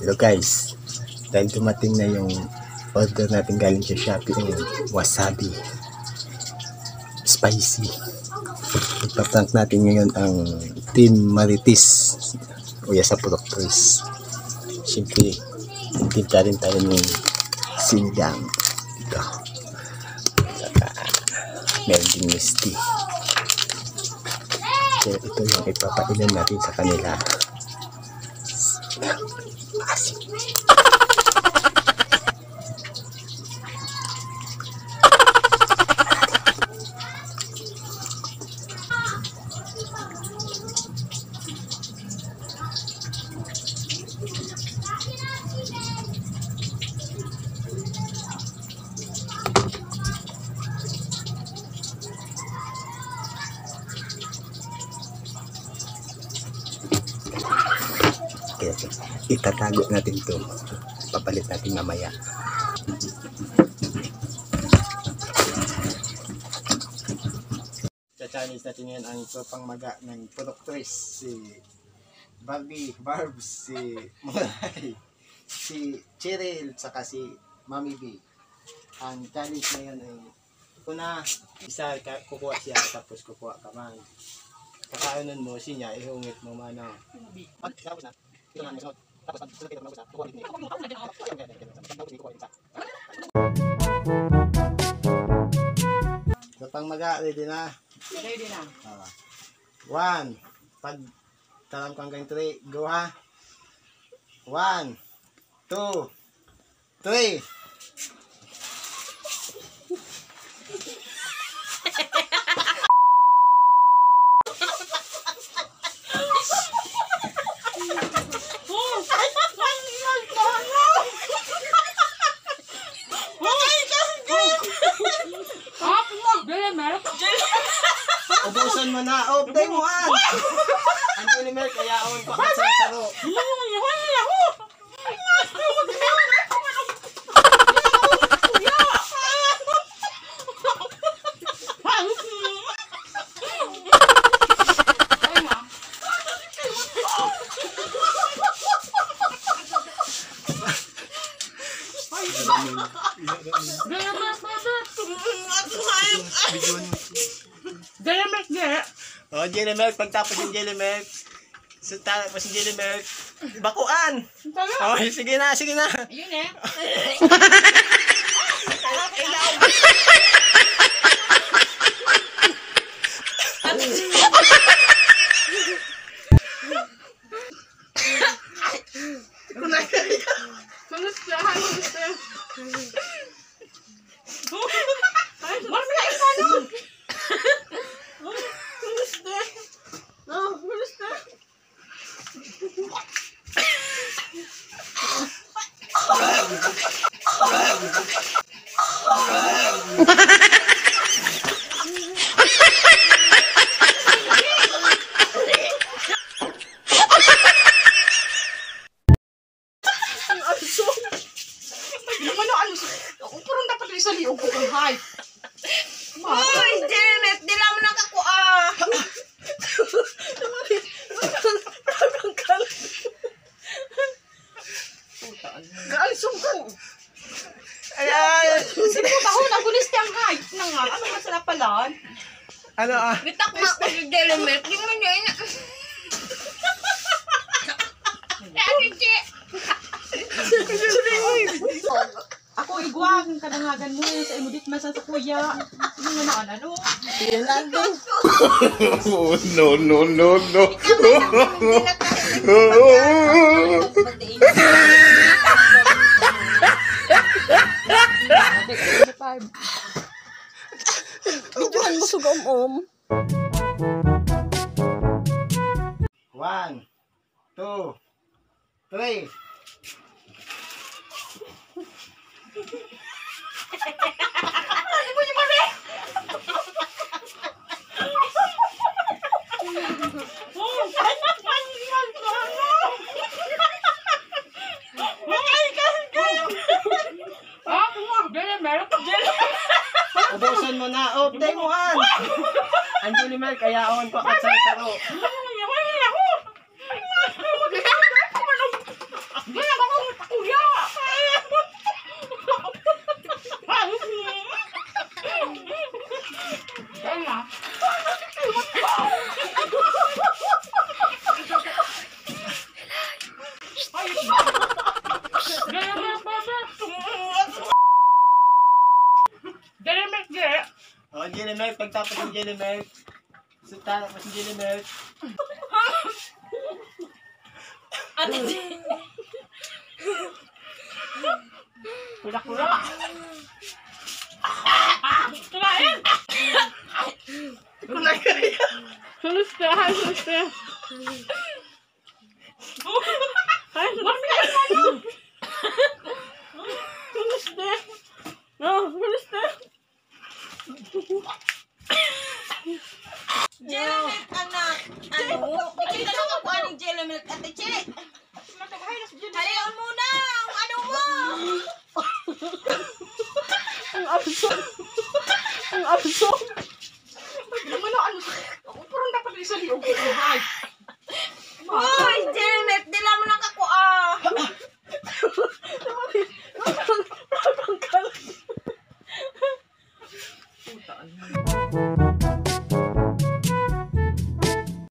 Hello guys, dahil dumating na yung order natin galing sa Shopee, yung wasabi spicy. Ipaprank natin ngayon ang Team Marites Kuya sa Proctoris. Siyempre, tinta rin tayo ng sinigang dito. Saka meron din misty. So ito yung ipapailan natin sa kanila. Asin. Okay. Itatago natin ito. Papalit natin mamaya. Sa Chinese natin ngayon ang tropang maga ng Proctoris. Si Barbie, Barbs, si Moray, si Cheryl, saka si Mami B. Ang challenge ngayon ay una, isa kukuha siya tapos kukuha ka man. Kakaunan mo siya, ihungit mo man. Tapos na. Tapos sunod kita mag-usap. Kukuha din niya. So pang maga, ready na? Ready na. 1. Pag talam ka hanggang 3, go ha. 1, 2, 3. Ubusan mo na. Oh, day mo an. Ang Junimer, kaya awan pa ka sa saro. Jelly milk niya. Oh, jelly milk. Pagtapos yung jelly milk, tapos yung jelly milk, bakuan. Oh, sige na, sige na. Yun eh. Upurong dapat rin sa liog ko ang hype. Uy, Janet, di lang mo nakakuha. Kaalisong ko. Ayan. Sinuta ko, nagulis niyang hype na nga. Ano nga sa napalaan? Ano ah? Bitak na ako si Jelemet. Di mo niya ina. Ano, Che? Ako igwag ang kanangagan mo sa imudit masa sa kuya. Ano nga na ano? Yan lang din. Oh, no, no, no, no. Videohan mo sugam-om. 1, 2, 3. Ano mo yung mali? Ubusan mo na. Oh, day mo an. Ang Junimer, kaya awan pa ka sa saro. Ano Jelly milk, Jelly. Oh, jelly milk. Pagtapos ng jelly milk. Tapos ng jelly milk. Ano? Pula-pula. Kumain! Sulusta, hay, sulusta. Hay, sulusta. Sulusta. No, sulusta. Jelly milk, anak. Ano? Ikita lang ako anong jelly milk, Ate Che. Halian mo na ang ano mo. Ang abso. Ang abso. Yung ano, parang dapat isa liog. Hay. Uy, jelly milk, dila mo lang ako ah. Puta.